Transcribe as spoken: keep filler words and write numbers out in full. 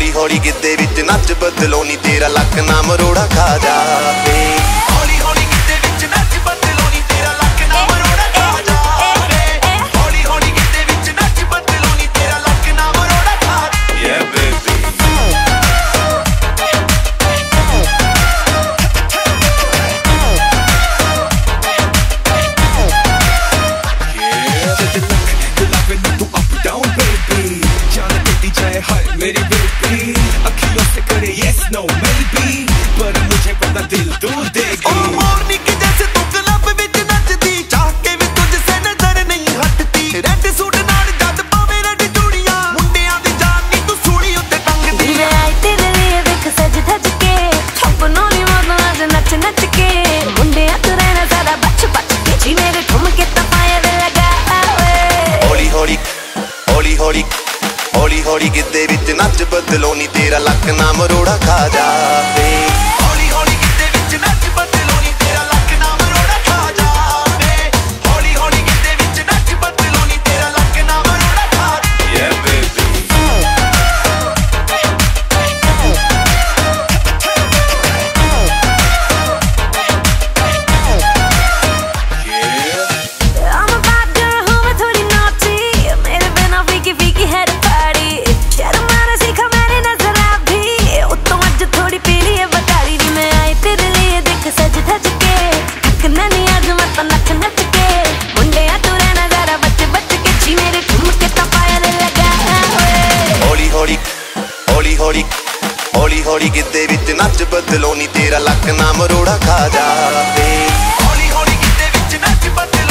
हौली हौली गिद्दे विच नच बदलो नी तेरा लक ना मरोड़ा खा जावे। हौली हौली गिद्दे विच नच बदलो नी तेरा लक ना मरोड़ा खा जावे। हौली हौली गिद्दे विच नच बदलो नी तेरा लक ना मरोड़ा खा जावे। Yeah baby मेरी बेबी अखियों से करे yes no maybe पर मुझे पता दिल तू देगी। ओ मोरनी के जैसे तू क्लब विच नचदी चाह के भी तुझसे नजर नहीं हटती। रेड सूट नाल जद पावे रेड चूड़ियां मुंडियां दी जान नी तू सूली उत्ते टंगदी। मैं आई तेरे लिए देख सज धज के सपनों नी मौत आज नच नच के मुंडियां तू रहना सारा बच बच के जी मेरे ठुमके तो फायर लगा वे। हौली हौली हौली हौली हौली हौली गिद्दे विच नच बदलो नी तेरा लक ना मरोड़ा खा जावे। हौली हौली गिद्दे विच नच बदलो नी तेरा लक ना मरोड़ा खा जावे। हौली हौली गिद्दे विच नच बदलो नी तेरा लक ना मरोड़ा खा जावे। Yeah baby I'm a bad girl who मैं थोड़ी naughty मेरे बिना फीकी फीकी है सज धज के थकना नहीं आज मत नच नच के मुंडिया तू रहना जरा बच बच के जी मेरे ठुमके तो फायर लगा वे। हौली हौली हौली हौली हौली हौली गिद्दे विच नच बदलो नी तेरा लक ना मरोड़ा खा जावे। हौली हौली गिद्दे विच नच बदलो